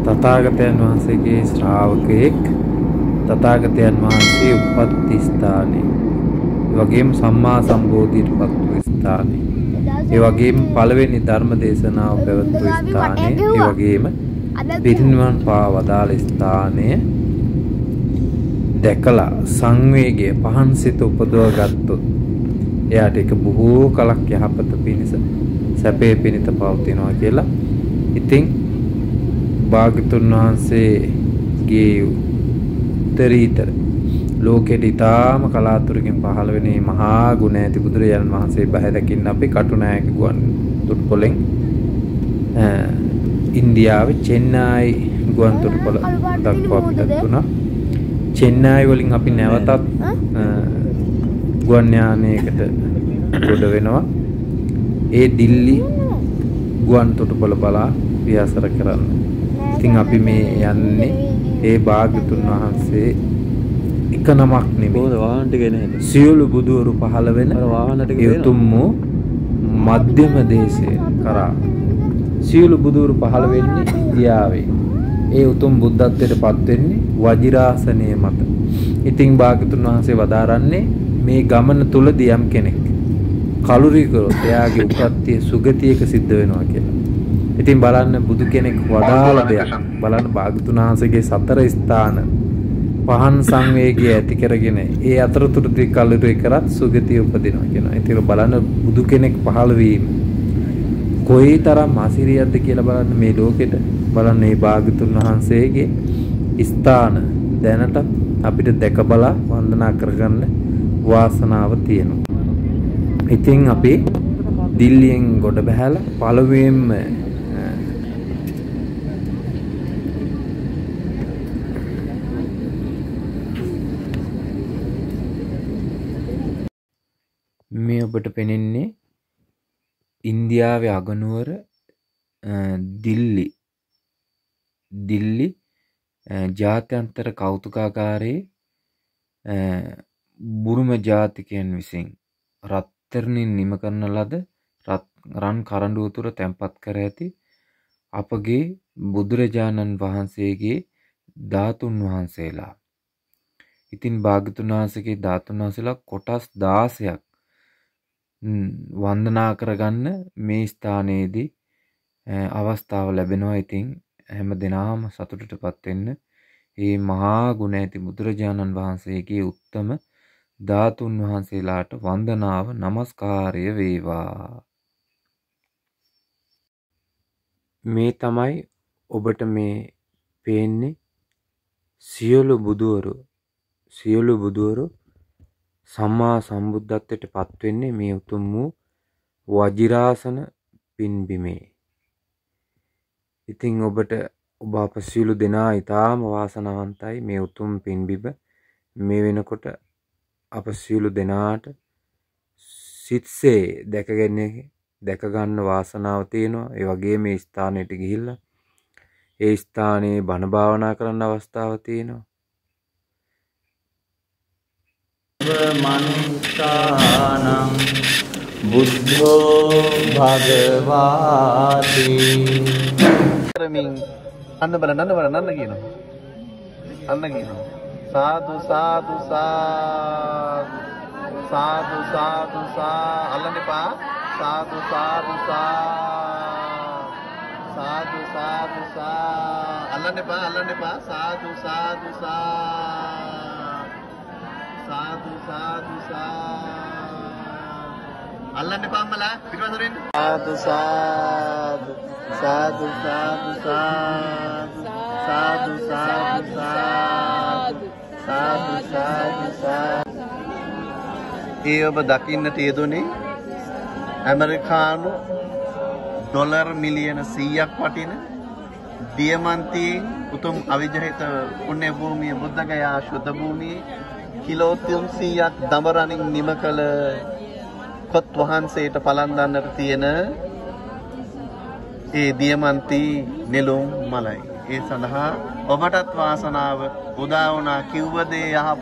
තථාගතයන් වහන්සේගේ ශ්‍රාවකෙක් තථාගතයන් වහන්සේ උපත් ස්ථානේ, ඒ වගේම සම්මා සම්බෝධියට පත් වූ ස්ථානේ, ඒ වගේම පළවෙනි ධර්ම දේශනාව පැවැත්වූ ස්ථානේ, ඒ වගේම පිරිනිවන් පා වදාළ ස්ථානය දැකලා සංවේගය පහන්සිත උපදව ගත්තොත් එයාට ඒක බොහෝ කලක් යහපත පිණිස සැපේ පිණිස පවතිනවා කියලා. ඉතින් භාග්‍යතුන් වහන්සේගේ උත්තරීතර ලෝකෙට ඊටාම කලාතුරකින් පහළ වෙන මහා ගුණ ඇති බුදුරජාණන් වහන්සේ බහැ දකින්න අපි කටුනායක ගුවන් තොටුපළෙන් ඉන්දියාවේ චෙන්නයි ගුවන් තොටුපළ දක්වා පිටත් වුණා. චෙන්නයි වලින් අපි නැවතත් ගුවන් යානයකට ගොඩ වෙනවා. ඒ දිල්ලි ගුවන් තොටුපළ බලා පියාසර කරන්න. ඉතින් අපි මේ යන්නේ ඒ භාග්‍යතුන් වහන්සේ එක නමක් නෙමෙයි. වාහන ටික එන්නේ. සියලු බුදුවරු පහළ වෙන වාහන ටික උතුම් වූ මධ්‍යම දේශය කරා සියලු බුදුවරු පහළ වෙන්නේ ඉන්දියාවේ. ඒ උතුම් බුද්ධත්වයට පත් වෙන්නේ වජිරාසනයේ මත. ඉතින් භාග්‍යතුන් වහන්සේ වදාරන්නේ මේ ගමන තුලදී යම් කෙනෙක් කලුරි කරොත් එයාගේ උපත්ති සුගතියක සිද්ධ වෙනවා කියලා. ඉතින් බලන්න බුදු කෙනෙක් වදාළ දෙයක්. බලන්න භාග්‍යතුන් වහන්සේගේ සතර ස්ථාන පහන් සංවේගය ඇති කරගෙන ඒ අතරතුරදී කලුරි කරත් සුගතිය උපදිනවා කියනවා. ඉතින් බලන්න බුදු කෙනෙක් පහළ වීම කොයිතරම් ආශිර්වාදද කියලා බලන්න මේ ලෝකෙට. බලන්න මේ භාග්‍යතුන් වහන්සේගේ ස්ථාන දැනට අපිට දැක බලා වන්දනා කරගන්න වාසනාව තියෙනවා. ඉතින් අපි දිල්ලියෙන් ගොඩ බහැලා පළවෙනිම මේ ඔබට පෙනෙන්නේ ඉන්දියාවේ අගනුවර දිල්ලි ජාත්‍යන්තර කෞතුකාගාරයේ බුරුම ජාතිකයන් විසින් රත්තරනින් නිම කරන ලද රන් කරඬුව තුර තැන්පත් කර ඇති අපගේ බුදුරජාණන් වහන්සේගේ ධාතුන් වහන්සේලා. ඉතින් භාග්‍යතුන් වහන්සේගේ ධාතුන් වහන්සේලා කොටස් 16ක් වන්දනා කරගන්න මේ ස්ථානයේදී අවස්ථාව ලැබෙනවා. ඉතින් හැම දිනම සතුටටපත් වෙන්න මේ මහා ගුණ ඇති බුදුරජාණන් වහන්සේගේ උත්තම ධාතුන් වහන්සේලාට වන්දනාව නමස්කාරය වේවා. මේ තමයි ඔබට මේ පේන්නේ සියලු බුදුවරු සම්මා සම්බුද්ධත්වයට පත් වෙන්නේ මේ උතුම් වූ වජිරාසන පින්බිමේ. ඉතින් ඔබ අප සියලු දෙනා ඊටාම වාසනාවන්තයි. මේ උතුම් පින්බිම මේ වෙනකොට අප සියලු දෙනාට සිත්සේ දැක ගන්න වාසනාව තියෙනවා. ඒ වගේම මේ ස්ථානෙට ගිහිල්ලා ඒ ස්ථානයේ බණ භාවනා කරන්න අවස්ථාව තියෙනවා. මනුෂ්‍යානං බුද්ධෝ භගවාති කරමින් අන්න කියනවා. සාදු සාදු සාදු සාදු අල්ලන්න එපා. සාදු සාදු සාදු සාදු අල්ලන්න එපා. සාදු සාදු සාදු සාදු අල්ලන්න එපා අම්මලා පිටවතර එන්න. සාදු සාදු සාදු සාදු සාදු සාදු සාදු සාදු. ඒ ඔබ දකින්නට යෙදුනේ ඇමරිකානු ඩොලර් මිලියන 100ක් වටින දියමන්තියෙන් උතුම් අවිජහිත පුණ්‍ය භූමිය බුද්ධගයා ශුද්ධ භූමියේ කිලෝ 300ක් දඹරණින් නිම කළ කොත් වහන්සේට පලන්දන්නට තියෙන ඒ දියමන්ති නෙළුම් මලයි. ඒ සඳහා ඔබටත් වාසනාව උදා වුණා. කිව්ව දේ අහපු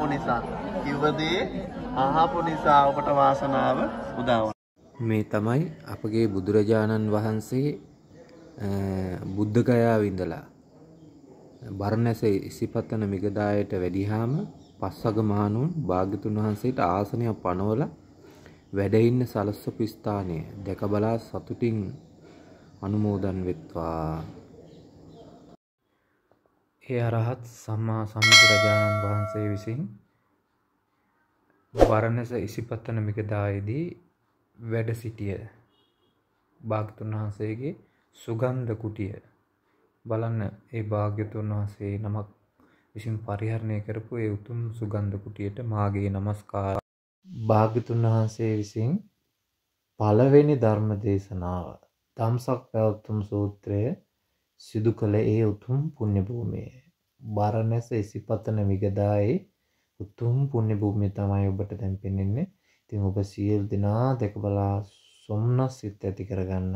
නිසා ඔබට වාසනාව උදා වුණා. මේ තමයි අපගේ බුදුරජාණන් වහන්සේ බුද්ධගයාව ඉඳලා බරණැස ඉසිපතන මිගදායට වැඩිහාම පස්වග මහණුන් භාග්‍යතුන් වහන්සේට ආසනයක් පනවලා වැඩ ඉන්න සලස්වපු ස්ථානය දැක බලා සතුටින් අනුමෝදන් වෙත්වා. ඒ අරහත් සම්මා සම්බුදුරජාණන් වහන්සේ විසින් බරණැස ඉසිපතන මිගදායේදී වැඩ සිටිය භාග්‍යතුන් වහන්සේගේ සුගන්ධ කුටිය බලන්න. ඒ භාග්‍යතුන් වහන්සේ නමක් විසින් පරිහරණය කරපු ඒ උතුම් සුගන්ධ කුටියට මාගේ নমස්කාර. භාග්‍යතුන් වහන්සේ විසින් පළවෙනි ධර්ම දේශනාව ධම්සක් පැවතුම් සූත්‍රය සිදු කළ ඒ උතුම් පුණ්‍ය භූමියේ බරණැස ඉසිපතන මිගදායේ උතුම් පුණ්‍ය භූමිය තමයි ඔබට දැන් පෙන්වන්නේ. ඉතින් ඔබ සියලු දෙනා දැක බලා සොම්නස් සිත් ඇති කරගන්න.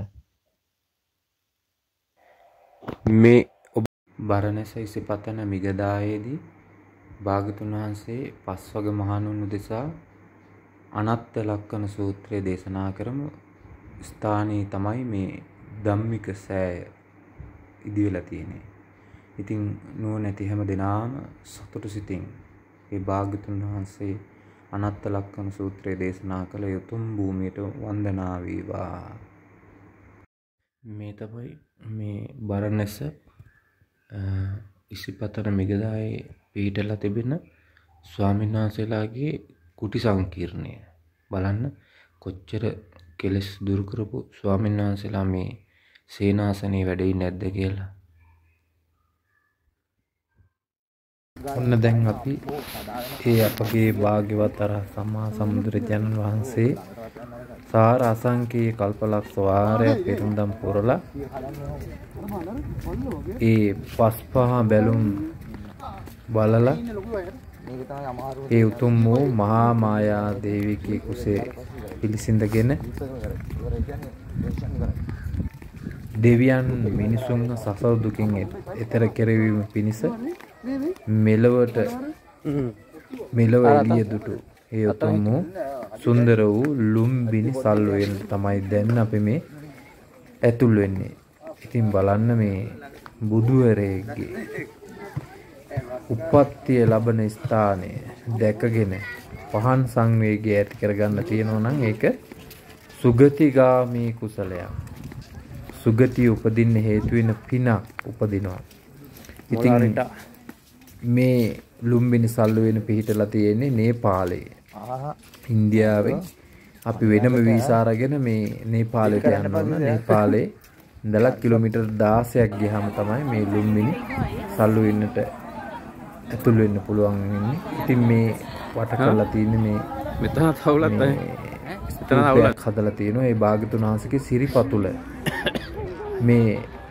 මේ ඔබ බරණැස ඉසිපතන මිගදායේදී භාග්‍යතුන් වහන්සේ පස්වග මහණුන් උදෙසා අනත්ත ලක්කන සූත්‍රය දේශනා කරමු ස්ථානයේ තමයි මේ ධම්මික සෑය ඉදි වෙලා තියෙන්නේ. ඉතින් නුවණැති හැම දෙනාම සතුටු සිතින් ඒ භාග්‍යතුන් වහන්සේ අනත්ත ලක්කන සූත්‍රය දේශනා කළ යුතුම් භූමියට වන්දනා වේවා. මේ තමයි මේ බරණැස ඉසිපතන මිගදායේ පිහිටලා තිබෙන ස්වාමීන් වහන්සේලාගේ කුටි සංකීර්ණය. බලන්න කොච්චර කෙලස් දුරු කරපු ස්වාමීන් වහන්සේලා මේ සේනාසනේ වැඩ ඉන්නේ නැද්ද කියලා. ඔන්න දැන් අපි ඒ අපගේ භාග්‍යවත් අරහත් සම්මා සම්බුදුරජාණන් වහන්සේ සාර අසංකේය කල්පලක්ෂ වාරයක් පෙරම්දම් පුරලා ඒ පස්පහ බැලුම් බලලා ඒ උතුම් වූ මහා මායා දේවිකේ කුසේ පිළිසිඳගෙන දෙවියන් මිනිසුන් සසර දුකින් එතර කෙරවීම පිණිස මෙලව එළිය දුටු ඒ උතුම් වූ සුන්දර වූ ලුම්බිනි සල්ුවෙන් තමයි දැන් අපි මේ ඇතුල් වෙන්නේ. ඉතින් බලන්න මේ බුදුවරයෙක්ගේ උප්පත්තිය ලබන ස්ථානය දැකගෙන පහන් සංවේගය ඇති කරගන්න තියෙනවා නම් ඒක සුගතිගාමී කුසලයක්. සුගතිය උපදින්න හේතු වෙන පිනක් උපදිනවා. ඉතින් මේ ලුම්බිනි සල්ුවෙන් පිහිටලා තියෙන්නේ නේපාලයේ. ඉන්දියාවෙන් අපි වෙනම වීසා අරගෙන මේ නේපාලයට යන්න ඕන. නේපාලේ ඉඳලා කිලෝමීටර් 16ක් ගියාම තමයි මේ ලුම්බිනි සල්ුවෙන්නට ඇතුල් වෙන්න පුළුවන් වෙන්නේ. ඉතින් මේ වට කරලා තියෙන්නේ මේ මෙතන තවුලක් නැහැ. මෙතන තවුලක් හදලා තියෙනවා. ඒ භාග්‍යතුන් වහන්සේගේ සිරිපතුල මේ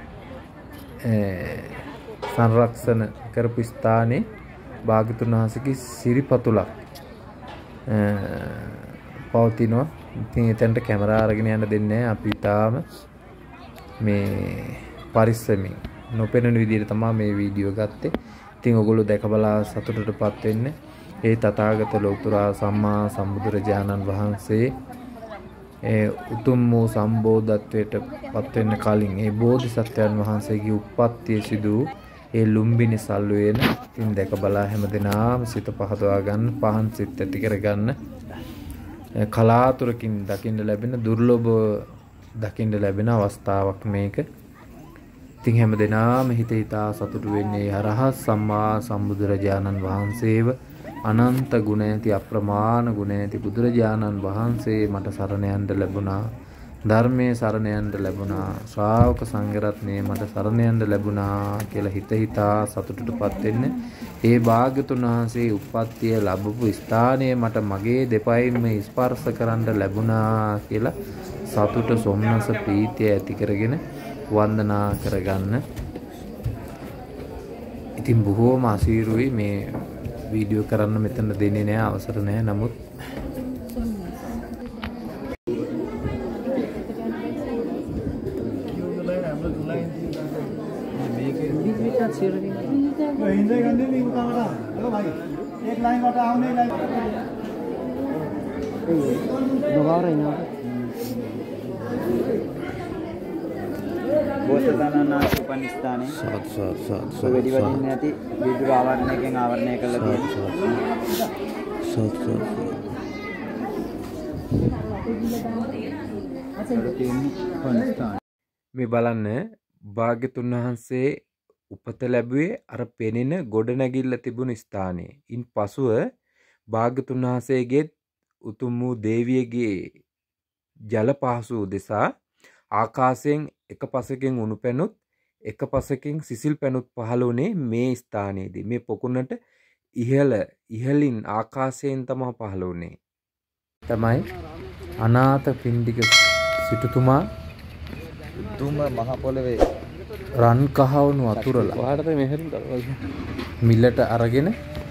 සංරක්ෂණ කරපු ස්ථානයේ භාග්‍යතුන් වහන්සේගේ සිරිපතුලක් පවතිනවා. ඉතින් එතනට කැමරා අරගෙන යන්න දෙන්නේ නැහැ. අපි තාම මේ පරිස්සමින් නොපෙනෙන විදිහට තමයි මේ වීඩියෝ ගත්තේ. ඉතින් ඔයගොල්ලෝ දැක බලා සතුටටපත් වෙන්න. ඒ තථාගත ලෝතර සම්මා සම්බුදුරජාණන් වහන්සේ ඒ උතුම් වූ සම්බෝධත්වයට පත් වෙන්න කලින් ඒ බෝධිසත්වයන් වහන්සේගේ උප්පත්තිය සිදු ඒ ලුම්බිනි සල්ුවේන ඉතින් දැක බලා හැමදෙනාම සිත පහදවා ගන්න, පහන් සිත් ඇති කරගන්න. කලාතුරකින් දකින්න ලැබෙන දුර්ලභ දකින්න ලැබෙන අවස්ථාවක් මේක. ඉතින් හැමදෙනාම හිත හිතා සතුටු වෙන්නේ අරහත් සම්මා සම්බුදුරජාණන් වහන්සේව අනන්ත ගුණ ඇති අප්‍රමාණ ගුණ ඇති බුදුරජාණන් වහන්සේ මට සරණ යන්න ලැබුණා. ධර්මයේ සරණ යන්න ලැබුණා. ශ්‍රාවක සංඝරත්නයේ මට සරණ යන්න ලැබුණා කියලා හිත හිතා සතුටටපත් වෙන්න. ඒ භාග්‍යතුන් වහන්සේ උප්පත්තිය ලැබපු ස්ථානයේ මට මගේ දෙපයින්ම ස්පර්ශ කරන්න ලැබුණා කියලා සතුට සොම්නස ප්‍රීතිය ඇති කරගෙන වන්දනා කරගන්න. ඉතින් බොහෝම අසීරුයි මේ වීඩියෝ කරන්න මෙතන දෙන්නේ නැහැ, අවසර නැහැ. නමුත් බෝසතාණන් උපනිස්ථානේ වැඩි වදින්න ඇති විදුර ආවරණයකින් ආවරණය කළා තියෙනවා. මේ බලන්න භාග්‍යතුන් වහන්සේ උපත ලැබුවේ අර පෙනෙන ගොඩනැගිල්ල තිබුණු ස්ථානයේ. ඉන් පසුව භාග්‍යතුන් වහන්සේගේ උතුම් වූ දේවියගේ ජල පහසු දෙසා ආකාශයෙන් එක පසකින් උණු පැනුත් එක පසකින් සිසිල් පැනුත් පහළ වුණේ මේ ස්ථානයේදී. මේ පොකුණට ඉහළින් ආකාශයෙන් තමයි පහළ වුණේ. තමයි අනාථ පිණ්ඩික සිටුතුමා තුම මහ පොළවේ රන් කහවණු අතුරලා මිලට අරගෙන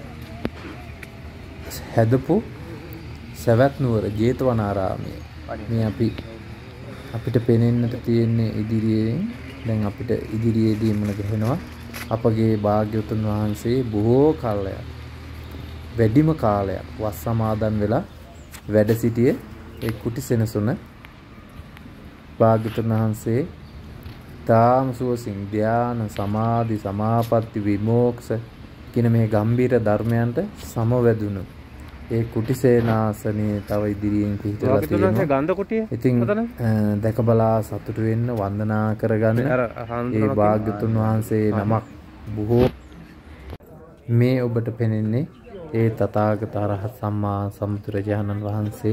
හැදපු සවැත් නුවර ජේතවනාරාමයේ මේ අපිට පෙනෙන්නට තියෙන්නේ ඉදිරියෙන්. දැන් අපිට ඉදිරියේදී මුණ ගැහෙනවා අපගේ භාග්‍යවතුන් වහන්සේ බොහෝ කාලයක් වැඩිම කාලයක් වස් සමාදන් වෙලා වැඩ සිටියේ ඒ කුටි සෙනසුන. භාග්‍යවතුන් වහන්සේ තාම සුවසින් ධ්‍යාන සමාධි සමාපatti විමෝක්ෂ කියන මේ ගම්බීර ධර්මයන්ට සමවැදුණු ඒ කුටි සේනාසනේ තව ඉදිරියෙන් පිහිටලා තියෙනවා. ගන්ධ කුටිය. ඉතින් දැක බලා සතුටු වෙන්න වන්දනා කරගන්න ඒ භාග්‍යතුන් වහන්සේ නමක් බොහෝ මේ ඔබට පෙනෙන්නේ ඒ තථාගත අරහත් සම්මා සම්බුදුරජාණන් වහන්සේ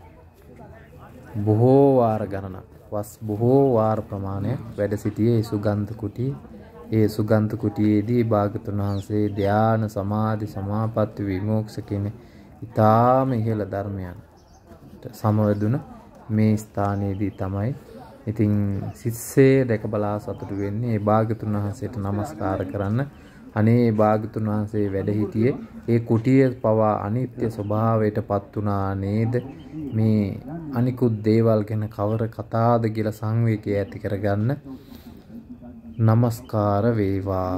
බොහෝ වාර ගණනක් වස් බොහෝ වාර ප්‍රමාණයක් වැඩ සිටියේ සුගන්ධ කුටිය. ඒ සුගන්ධ කුටියේදී භාග්‍යතුන් වහන්සේ ධ්‍යාන සමාධි සමාපatti විමෝක්ෂ කියන ඊටාම ඉහළ ධර්මයන් සමවැදුන මේ ස්ථානයේදී තමයි. ඉතින් සිත්සේ දැක බලා සතුටු වෙන්නේ ඒ භාග්‍යතුන් වහන්සේට নমස්කාර කරන්න. අනේ භාග්‍යතුන් වහන්සේ වැඩ සිටියේ ඒ කුටිය පවා අනිත්‍ය ස්වභාවයට පත් වුණා නේද? මේ අනිකුත් දේවල් ගැන කවර කතාද කියලා සංවේගය ඇති කරගන්න নমස්කාර වේවා.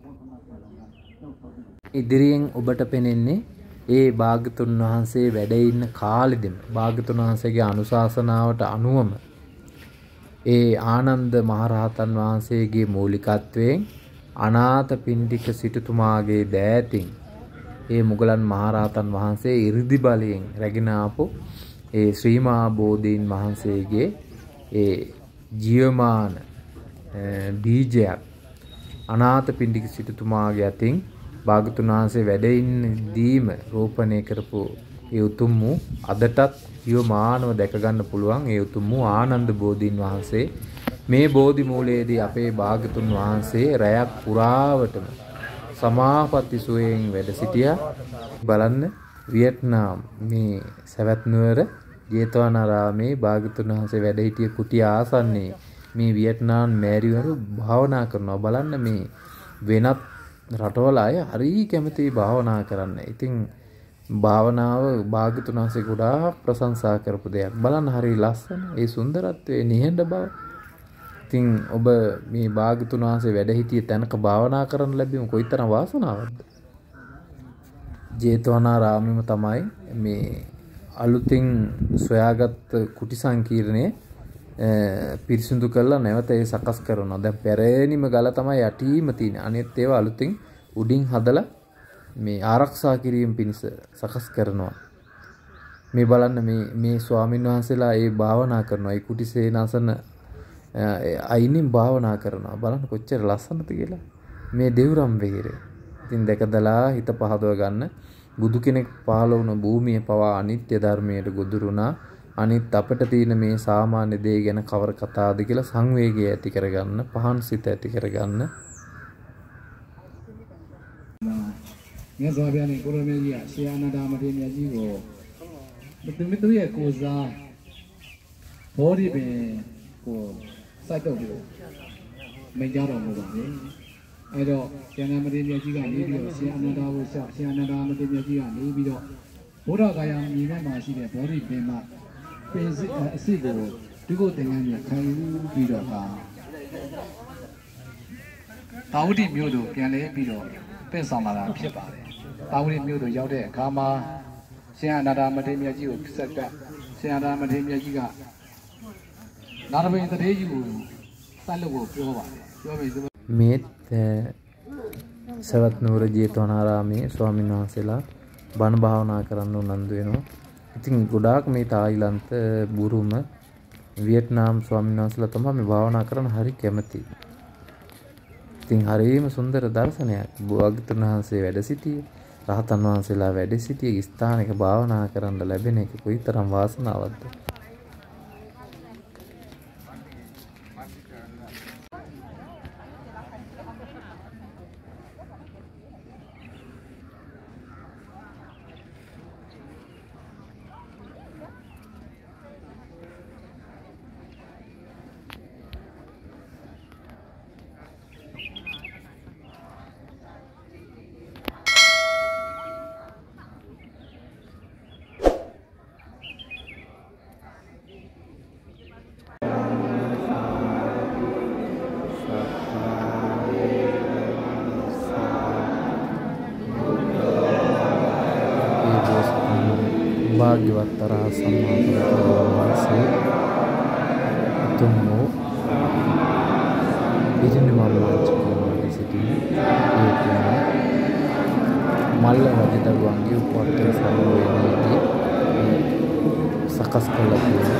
ඉදිරියෙන් ඔබට පෙනෙන්නේ ඒ භාග්‍යතුන් වහන්සේ වැඩ ඉන්න කාලෙදිම භාග්‍යතුන් වහන්සේගේ අනුශාසනාවට අනුවම ඒ ආනන්ද මහරහතන් වහන්සේගේ මූලිකත්වයෙන් අනාථ පිණ්ඩික සිටුතුමාගේ දෑතින් ඒ මුගලන් මහරහතන් වහන්සේ 이르දි බලයෙන් රැගෙන ආපු ඒ ශ්‍රී මහා බෝධීන් වහන්සේගේ ඒ ජීවමාන බීජයක් අනාථ පිණ්ඩික සිටුතුමාගේ අතින් භාග්‍යතුන් වහන්සේ වැඩ ඉන්නදීම රෝපණය කරපු ඒ උතුම් වූ අදටත් ජීවමානව දැක ගන්න පුළුවන් ඒ උතුම් වූ ආනන්ද බෝධීන් වහන්සේ මේ බෝධි මූලයේදී අපේ භාග්‍යතුන් වහන්සේ රැයක් පුරාවටම සමාපatti සුවයෙන් වැඩ සිටියා. බලන්න වියට්නාම් මේ සවැත් නුවර ජේතවනාරාමේ භාග්‍යතුන් වහන්සේ වැඩ සිටිය කුටිය ආසන්නයේ මේ වියට්නාම් මෑරිවරු භාවනා කරනවා. බලන්න මේ වෙනත් රටවල අය හරි කැමති භාවනා කරන්න. ඉතින් භාවනාව භාග්‍යතුන් වහන්සේ ගොඩාක් ප්‍රශංසා කරපු දෙයක්. බලන්න හරි ලස්සන ඒ සුන්දරත්වයේ නිහඬ බව. ඉතින් ඔබ මේ භාග්‍යතුන් වහන්සේ වැඩ සිටිය තැනක භාවනා කරන්න ලැබීම කොයිතරම් වාසනාවක්ද? ජේතවනාරාමෙම තමයි මේ අලුතින් සොයාගත් කුටි සංකීර්ණය පිරිසිදු කරලා නැවත ඒ සකස් කරනවා. දැන් පැරණිම ගල තමයි යටිම තියෙන්නේ. අනිත් ඒවා අලුතින් උඩින් හදලා මේ ආරක්ෂා කිරීම පිණිස සකස් කරනවා. මේ බලන්න මේ ස්වාමීන් වහන්සේලා ඒ භාවනා කරනවා. ඒ කුටි සේනාසන අයිනින් භාවනා කරනවා. බලන්න කොච්චර ලස්සනද කියලා. මේ දෙව්රම් වෙහෙරේ. ඉතින් දැකදලා හිත පහදව ගන්න බුදු කෙනෙක් පහළ වුණ භූමිය පවා අනිත්‍ය ධර්මයට ගොදුරුණා. අනිත් අපිට තියෙන මේ සාමාන්‍ය දේ ගැන කවර කතාවද කියලා සංවේගය ඇති කරගන්න, පහන් සිත ඇති කරගන්න. မြတ်စွာဘုရားနဲ့ကိုရမေကြီးကရှေးအာနန္ဒာမထေရမြတ်ကြီးကိုသူရဲ့ကိုယ်စားဘောဓိပင်ကိုစိုက်တော့ပြီးမိန့်ကြတော်မူပါလေ။အဲတော့ကျန်တဲ့မထေရမြတ်ကြီးကနေပြီးတော့ရှေးအာနန္ဒာကိုရှေးအာနန္ဒာမထေရမြတ်ကြီးကနေပြီးတော့ဘုရားကာယမြေထဲမှာရှိတဲ့ဘောဓိပင်မှာပင်အစစ်ကိုဒီကိုသင်္ကန်းနဲ့ခံယူပြီးတော့သာဝတိမြို့တို့ပြန်လဲပြီးတော့ပင့်ဆောင်လာတာဖြစ်ပါတယ်။သာဝတိမြို့တို့ရောက်တဲ့အခါမှာရှင်အနန္ဒာမထေရမြတ်ကြီးကိုဆက်ကရှင်အနန္ဒာမထေရမြတ်ကြီးကနာရဘိန်တထေးကြီးကို සල්ලකෝ කියවවා. කියවම මේත් සවැත් නුවර ජේතවනාරාමේ ස්වාමීන් වහන්සේලා බණ භාවනා කරන්න උනන්දු වෙනවා. ඉතින් ගොඩාක් මේ තායිලන්ත බුරුම වියට්නාම් ස්වාමීන් වහන්සේලා තමයි මේ භාවනා කරන්න හරි කැමති. ඉතින් හරිම සුන්දර දර්ශනයක්. භාග්‍යවතුන් වහන්සේ වැඩ සිටියේ, රහතන් වහන්සේලා වැඩ සිටියේ ස්ථානයක භාවනා කරන්න ලැබෙන එක කොයිතරම් වාසනාවක්ද. භාග්‍යවත් රහතන් වහන්සේ උතුම් වූ පිරිනිවන් වාචකයන් සිටින මල්ල රජදරුවන්ගේ උපවර්තන සමූහයේදී සකස් කළ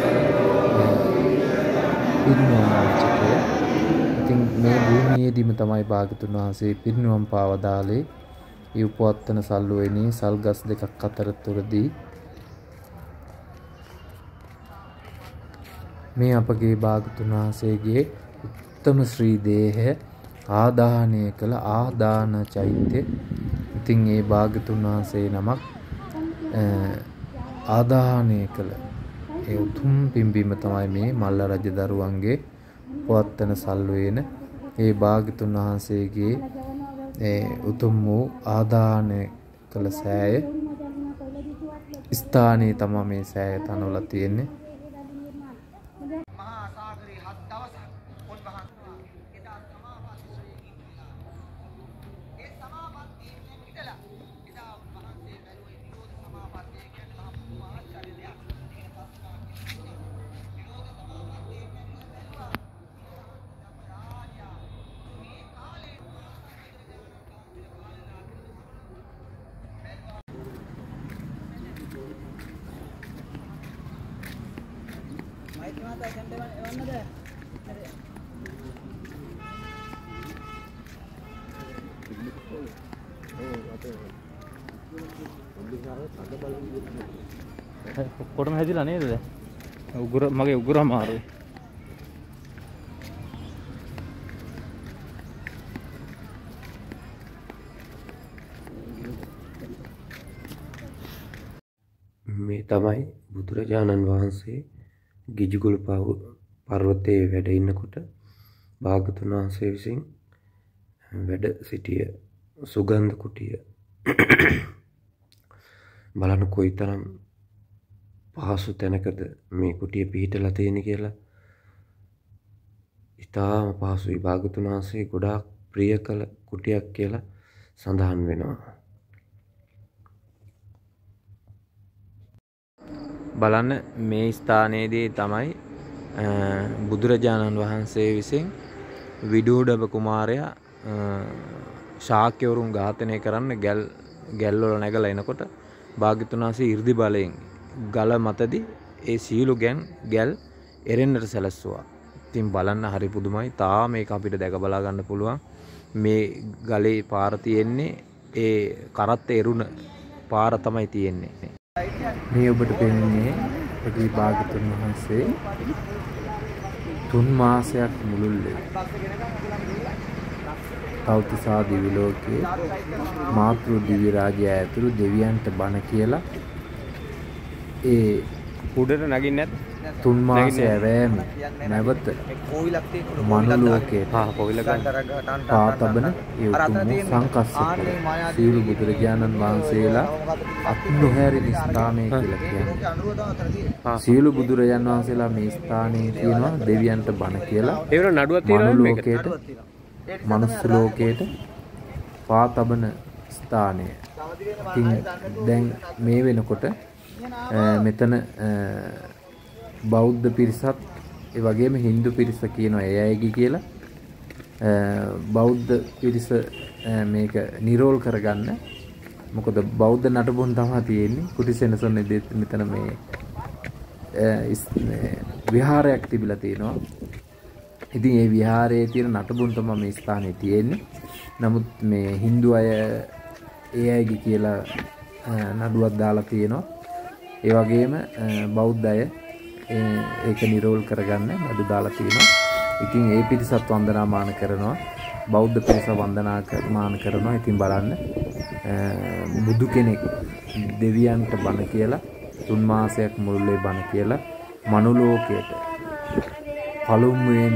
පිරිනිවන් වාචකය. ඉතින් මේ භූමියේදීම තමයි භාග්‍යවතුන් වහන්සේ පිරිනිවන් පාවදාලේ. ඒ උපවර්තන සල්ලුවේදී සල්ගස් දෙකක් අතරතුරදී මේ අපගේ භාග්‍යවතුන් වහන්සේගේ උත්තම ශ්‍රී දේහය ආදාහනය කළ ආදාන චෛත්‍ය. ඉතින් ඒ භාග්‍යවතුන් වහන්සේ නමක් ආදාහනය කළ ඒ උතුම් පින්බීම තමයි මේ මල්ල රජදරුවන්ගේ පවත්තන සල්වේන ඒ භාග්‍යවතුන් වහන්සේගේ උතුම් වූ ආදාහනය කළ සෑය ස්ථානයේ තමයි මේ සෑය තනවලා තියෙන්නේ. කොටම හැදිලා නේද? උගුර මගේ උගුර අමාරුයි. මේ තමයි බුදුරජාණන් වහන්සේ ගිජුගුල පර්වතයේ වැඩ ඉන්නකොට භාග්‍යවතුන් වහන්සේ විසින් වැඩ සිටිය සුගන්ධ කුටිය. බලන්න කොයිතරම් පහසු තැනකද මේ කුටිය පිහිටලා තියෙන්නේ කියලා. ඉතාම පහසුයි. භාග්‍යවතුන් වහන්සේ ගොඩාක් ප්‍රිය කළ කුටියක් කියලා සඳහන් වෙනවා. බලන්න මේ ස්ථානයේදී තමයි බුදුරජාණන් වහන්සේ විසින් විදුඩබ කුමාරයා ශාක්‍යවරුන් ඝාතනය කරන්න ගැල්වල නැගලා එනකොට භාග්‍යවතුන් වහන්සේ 이르දි බලයෙන් ගල මතදී ඒ සීළු ගැල් එරෙන්නට සැලැස්සුවා. ඉතින් බලන්න හරි පුදුමයි. තාම මේක අපිට දැක බලා ගන්න පුළුවන්. මේ ගලේ පාර තියෙන්නේ ඒ කරත්ත එරුණ පාර තමයි තියෙන්නේ. මේ ඔබට පෙනෙන්නේ අපේ භාග්‍යවතුන් වහන්සේ 3 මාසයක් මුළුල්ලේ තව්තිසා දිවි ලෝකයේ මාතෘ දිව්‍ය රාජ්‍යය ඇතුළු දෙවියන්ට බණ කියලා ඒ උඩට නගින්නේ නැත් 3 මාසය ඇවෑම නැවත මනු ලෝකයේ පාතබන ඒ උතුම් සංකස්සක සියලු බුදුරජාණන් වහන්සේලා අත් නොහැරෙන ස්ථානය කියලා කියන්නේ. සියලු බුදුරජාණන් වහන්සේලා මේ ස්ථානයේ තියෙනවා දෙවියන්ට බණ කියලා. ඒ වල නඩුවක් තියෙනවා මනු ලෝකයට මනුස්ස ලෝකයට පාතබන ස්ථානය. ඉතින් දැන් මේ වෙනකොට මෙතන බෞද්ධ පිරිසක් ඒ වගේම Hindu පිරිස කියනවා ඒ අයගේ කියලා. බෞද්ධ පිරිස මේක නිරෝල් කරගන්න. මොකද බෞද්ධ නටබුන් තමයි තියෙන්නේ. කුටිසෙනසොන් මෙතන මේ විහාරයක් තිබිලා තියෙනවා. ඉතින් ඒ විහාරයේ තියෙන නටබුන් තමයි මේ ස්ථානයේ තියෙන්නේ. නමුත් මේ Hindu අය ඒ අයගේ කියලා නඩුවක් දාලා තියෙනවා. ඒ වගේම බෞද්ධ අය ඒක නිරෝල් කරගන්න නඩු දාලා තියෙනවා. ඉතින් ඒ පිරිසත් වන්දනාමාන කරනවා. බෞද්ධ පිරිස වන්දනාමාන කරනවා. ඉතින් බලන්න බුදු කෙනෙක් දෙවියන්ට බණ කියලා 3 මාසයක් මුළුල්ලේ බණ කියලා මනුලෝකයට පළමුවෙන්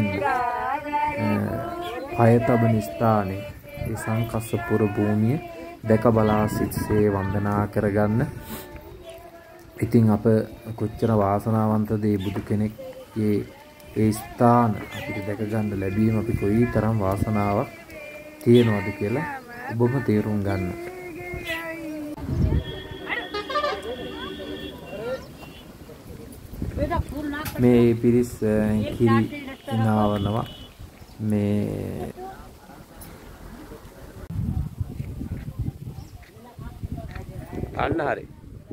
පය තබන ස්ථානේ ඒ සංකස්සපුර භූමිය දැක බලා සිටසේ වන්දනා කරගන්න. ඉතින් අප කොච්චර වාසනාවන්තද මේ බුදු කෙනෙක්ගේ ඒ ස්ථාන අපිට දැක ගන්න ලැබීම අපි කොයි තරම් වාසනාවක් තියෙනවද කියලා ඔබම තේරුම් ගන්න. මේ පිරිස් කිරි නාවනවා මේ අන්න හරි.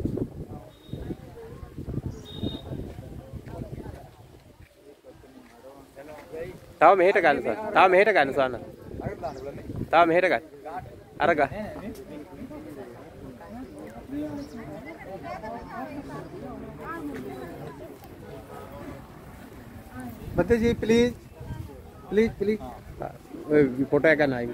තාම මෙහෙට ගන්න සාන. තාම මෙහෙට ගන්න සාන. තාම මෙහෙට ගන්න. අර ගන්න. Bataji, please. Please. ඔය ෆොටෝ එක ගන්න ආයි.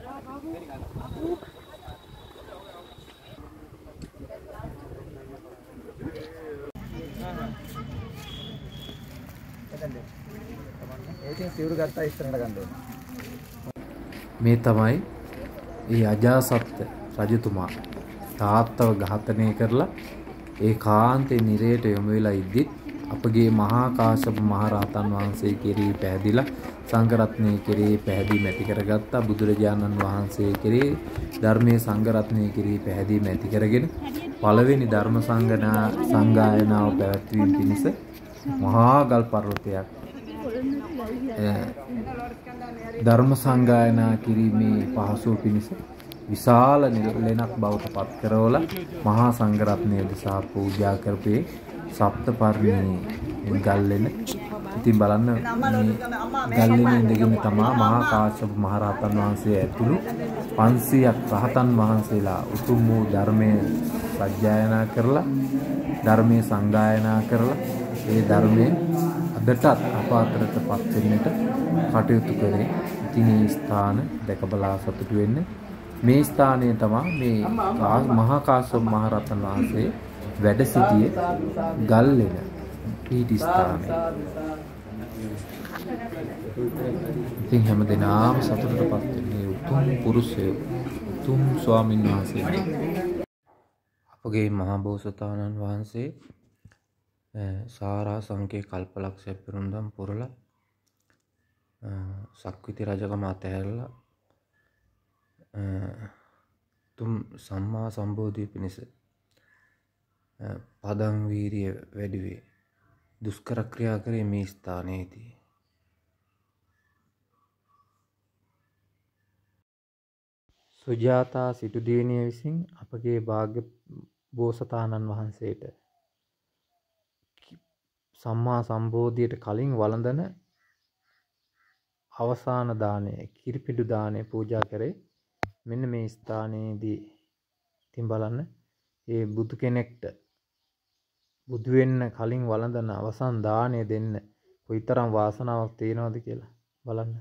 ඒකෙන් සිවුරු ගත්තා ඉස්සරහට ගන්න ඕනේ. මේ තමයි ඒ අජාසත් රජතුමා තාත්තව ඝාතනය කරලා ඒ කාන්තේ නිරයට යොමු වෙලා ඉද්දි අපගේ මහා කාශ්‍යප මහ රහතන් වහන්සේ කෙරෙහි පැහැදිලා සංඝරත්නය කෙරෙහි පැහැදීම ඇති කරගත්තා. බුදුරජාණන් වහන්සේ කෙරෙහි ධර්මයේ සංඝරත්නය කෙරෙහි පැහැදීම ඇති කරගෙන පළවෙනි ධර්ම සංගායනාව පැවැත්වීම පිණිස මහා ගල් පර්වතයක් ධර්ම සංගායනා කිරීමේ පහසුව පිණිස විශාල ලෙනක් බවට පත් කරවලා මහා සංඝරත්නය දෙසා පූජා කරපේ සප්තපර්ණී ගල්ලෙන. ඉතින් බලන්න මේ ගල්ලෙන ඉඳගෙන තමයි මහා කාශ්‍යප මහ රහතන් වහන්සේ ඇතුළු 500ක් රහතන් වහන්සේලා උතුම් වූ ධර්මයේ සජ්ජායනා කරලා ධර්මයේ සංගායනා කරලා ඒ ධර්මයේ අදටත් අප අතරටපත් වෙන්නට කටයුතු කරේ. ඉතින් මේ ස්ථාන දැක බලා සතුටු වෙන්න. මේ ස්ථානයේ තමයි මේ මහා කාශ්‍යප මහ රහතන් වහන්සේ වැඩ සිටියේ ගල්ලෙන පීඨ ස්ථානය. ඉතින් හැමදෙනාම සතුටටපත් වෙන්නේ උතුම් පුරුෂය උතුම් ස්වාමීන් වහන්සේ. අපගේ මහා බෝසතාණන් වහන්සේ සාරා සංකේ කල්පලක්ෂය පිරුම්දම් පුරලා සක්විති රජකම අතහැරලා තුම් සම්මා සම්බෝධිය පිණිස පදං වීරිය වැඩි වේ දුෂ්කර ක්‍රියා කරේ මේ ස්ථානයේදී. සුජාතා සිටු දියණිය විසින් අපගේ භාග්‍ය බෝසතාණන් වහන්සේට සම්මා සම්බෝධියට කලින් වළඳන අවසාන දාණය කිරිපිඩු දාණය පූජා කරේ මෙන්න මේ ස්ථානයේදී. ඉතින් බලන්න ඒ බුදු කෙනෙක්ට බුදු වෙන්න කලින් වළඳන අවසන් දාණය දෙන්න කොයිතරම් වාසනාවක් තියෙනවද කියලා බලන්න.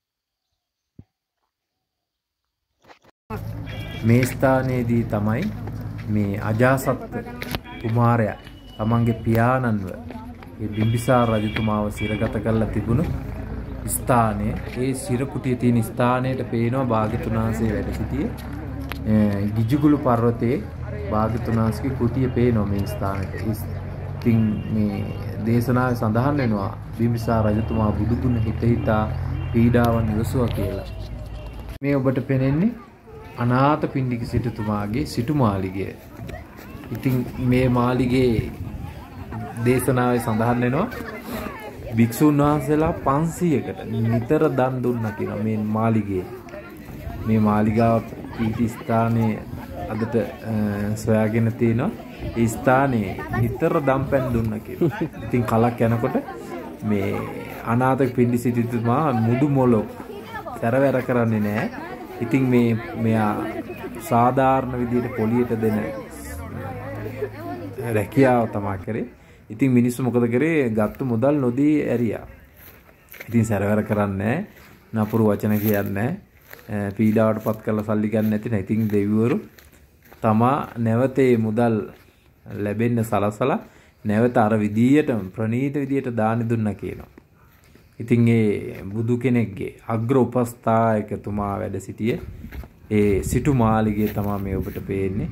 මේ ස්ථානයේදී තමයි මේ අජාසත් කුමාරයා තමන්ගේ පියාණන්ව ඒ බිම්බිසාර රජතුමාව සිරගත කරලා තිබුණු ස්ථානයේ ඒ සිරකුටියේ තියෙන ස්ථානයට පේනවා භාග්‍යතුන් වහන්සේ වැඩ සිටියේ ගිජුගුළු පර්වතයේ භාග්‍යතුන් වහන්සේගේ කුටිය පේනවා මේ ස්ථානෙට. ඉතින් මේ දේශනාවේ සඳහන් වෙනවා බිම්බිසාර රජතුමා බුදුගුණ හිත හිතා පීඩාවන් ඉවසුවා කියලා. මේ ඔබට පෙනෙන්නේ අනාථපිණ්ඩික සිටුතුමාගේ සිටු මාලිගය. ඉතින් මේ මාලිගයේ දේශනාවේ සඳහන් වෙනවා භික්ෂුන් වහන්සේලා 500කට නිතර දන් දුන්නා කියනවා මේ මාලිගයේ. මේ මාලිගාව පිහිටි ස්ථානයේ අදට සොයාගෙන තියෙනවා. ඒ ස්ථානයේ නිතර දම්පැන් දුන්නා කියනවා. ඉතින් කලක් යනකොට මේ අනාථ පිණ්ඩි සිටුතුමා මුදු මොලොක් සැරවැර කරන්නේ නැහැ. ඉතින් මෙයා සාධාරණ විදිහට පොලියට දෙන රැකියාව තමයි කරේ. ඉතින් මිනිස්සු මොකද කරේ? ගත්තු මුදල් නොදී ඇරියා. ඉතින් සැරවැර කරන්නේ නපුරු වචන කියන්නේ පීඩාවටපත් කරලා සල්ලි ගන්න නැති නේ. ඉතින් දෙවිවරු තමා නැවතේ මුදල් ලැබෙන්න සලසලා නැවත අර විදියටම ප්‍රණීත විදියට දානි දුන්නා කියනවා. ඉතින් ඒ බුදු කෙනෙක්ගේ අග්‍ර උපස්ථායකතුමා වැඩ සිටියේ ඒ සිටු මාලිගයේ තමයි මේ ඔබට පේන්නේ.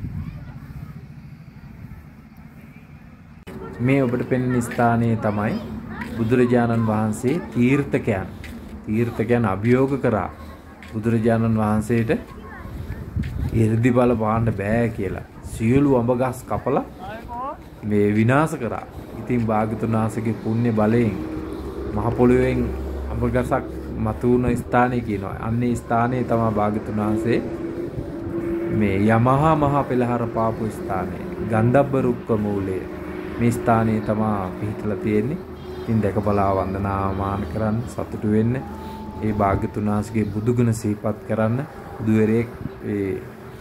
මේ ඔබට පෙනෙන ස්ථානයේ තමයි බුදුරජාණන් වහන්සේ තීර්ථකයන් අභියෝග කරා බුදුරජාණන් වහන්සේට 이르දි බල පාන්න බෑ කියලා සියලු අඹ ගස් කපලා මේ විනාශ කරා. ඉතින් භාග්‍යතුන් වහන්සේගේ පුණ්‍ය බලයෙන් මහ පොළොවෙන් අඹ ගසක් මතුවන ස්ථානය කියනවා. අන්නේ ස්ථානයේ තමයි භාග්‍යතුන් වහන්සේ මේ යමහා මහ පෙළහර පාපු ස්ථානය ගන්ධබ්බ රුක්ක මූලයේ මේ ස්ථානයේ තමයි පිහිටලා තියෙන්නේ. ඉතින් දැක බලා වන්දනාමාන කරන්න සතුටු වෙන්න. ඒ භාග්‍යතුන් වහන්සේගේ බුදුගුණ සිහිපත් කරන්න. බුදුවරයෙක් ඒ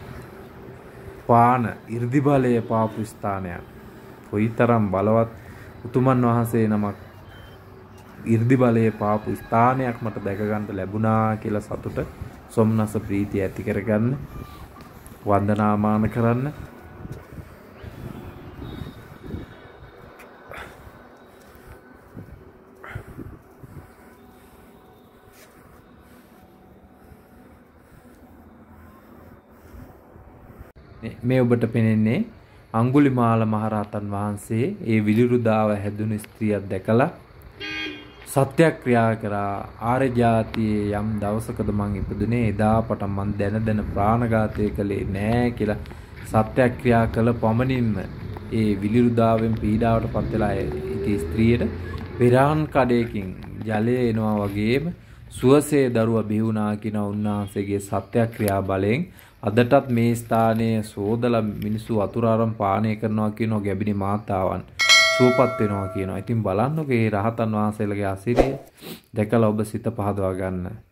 පාන 이르දි බලය පාපු ස්ථානයක්. කොයිතරම් බලවත් උතුමන් වහන්සේ නමක් 이르දි බලයේ පාපු ස්ථානයක් මට දැක ගන්න ලැබුණා කියලා සතුට සොම්නස ප්‍රීතිය ඇති කරගන්න වන්දනාමාන කරන්න. මේ ඔබට පෙනෙන්නේ අඟුලිමාල මහරහතන් වහන්සේ ඒ විලිරුදාව හැදුණු ස්ත්‍රියක් දැකලා සත්‍යක්‍රියා කරා. ආර්ය ජාතියේ යම් දවසකද මං ඉපදුනේ එදා පටන් මං දැන ප්‍රාණඝාතය කළේ නෑ කියලා සත්‍යක්‍රියා කළ පමණින්ම ඒ විලිරුදාවෙන් පීඩාවටපත් වෙලා ඉති ස්ත්‍රියට පෙරාන් කඩේකින් ජලය එනවා වගේම සුවසේ දරුවා බිහුණා කියන උන්වහන්සේගේ සත්‍යක්‍රියා බලයෙන් අදටත් මේ ස්ථානයේ සෝදලා මිනිස්සු වතුර ආරම් පානය කරනවා කියනවා. ගැබිනි මාතාවන් සුවපත් වෙනවා කියනවා. ඉතින් බලන්නකෝ මේ රහතන් වහන්සේලගේ අසිරිය දැකලා ඔබ සිත පහදවා ගන්න.